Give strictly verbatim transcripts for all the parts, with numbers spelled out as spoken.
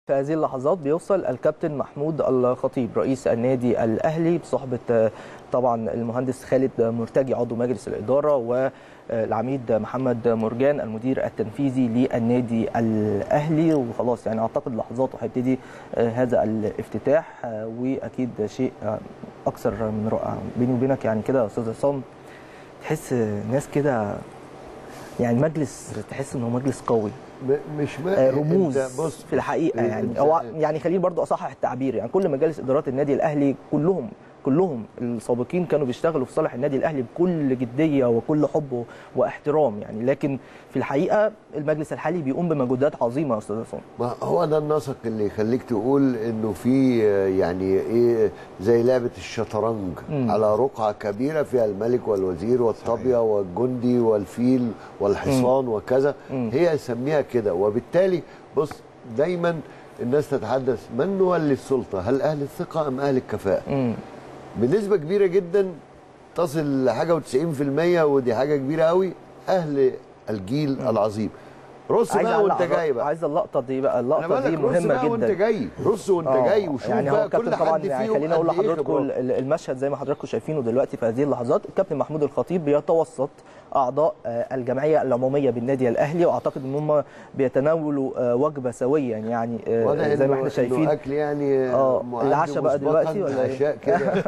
في هذه اللحظات بيوصل الكابتن محمود الخطيب رئيس النادي الأهلي بصحبة طبعا المهندس خالد مرتجي عضو مجلس الإدارة والعميد محمد مرجان المدير التنفيذي للنادي الأهلي. وخلاص يعني أعتقد لحظات وهيبتدي هذا الافتتاح، وأكيد شيء أكثر من رائع. بيني وبينك يعني كده يا أستاذ عصام تحس ناس كده، يعني مجلس تحس إنه مجلس قوي مش رموز بص في الحقيقه. يعني هو يعني خليني برضو اصحح التعبير، يعني كل مجالس ادارات النادي الاهلي كلهم كلهم السابقين كانوا بيشتغلوا في صالح النادي الاهلي بكل جديه وكل حب واحترام يعني، لكن في الحقيقه المجلس الحالي بيقوم بمجهودات عظيمه يا استاذ عصام. ما هو ده النسق اللي يخليك تقول انه في يعني ايه زي لعبه الشطرنج م. على رقعه كبيره فيها الملك والوزير والطابيه والجندي والفيل والحصان م. وكذا م. هي يسميها كده. وبالتالي بص دايما الناس تتحدث من يولي السلطه، هل اهل الثقه ام اهل الكفاءه؟ م. بنسبه كبيره جدا تصل لحاجه وتسعين في المية، ودي حاجه كبيره قوي، اهل الجيل م. العظيم. رص بقى وانت جاي بقى. عايز اللقطه دي بقى، اللقطه دي مهمه جدا. وانت جاي رص وانت جاي وشوف يعني بقى كل طبعا حد يعني فيهم. خليني اقول لحضراتكم المشهد زي ما حضراتكم شايفينه دلوقتي في هذه اللحظات. الكابتن محمود الخطيب بيتوسط اعضاء الجمعيه العموميه بالنادي الاهلي، واعتقد ان هم بيتناولوا وجبه سويا يعني زي ما احنا شايفين. اكل يعني اه العشاء بقى دلوقتي ولا عشاء كده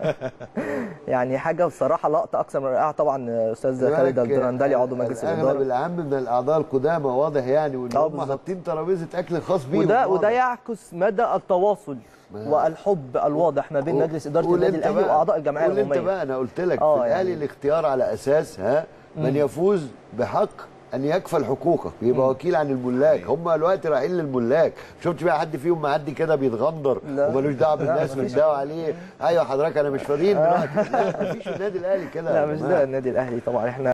يعني حاجه بصراحه لقطه اكثر من رائعه. طبعا استاذ خالد الدرندلي عضو مجلس الاداره اغلب العام من الاعضاء القدامى واضح يعني، وان هم حاطين ترابيزه اكل خاص بيهم، وده وده يعكس مدى التواصل والحب الواضح ما بين مجلس اداره النادي الاهلي واعضاء الجمعيه العموميه. انت بقى انا قلت لك في الاهلي يعني الاختيار على اساس ها من يفوز بحق ان يكفل حقوقك يبقى وكيل عن الملاك. هم دلوقتي رايحين للملاك. شفتش بقى حد فيهم معدي كده بيتغندر ومالوش دعوه بالناس بتداوي عليه؟ ايوه حضرتك انا مش فاضيين دلوقتي. لا مفيش النادي الاهلي كده. لا مش ده النادي الاهلي طبعا. احنا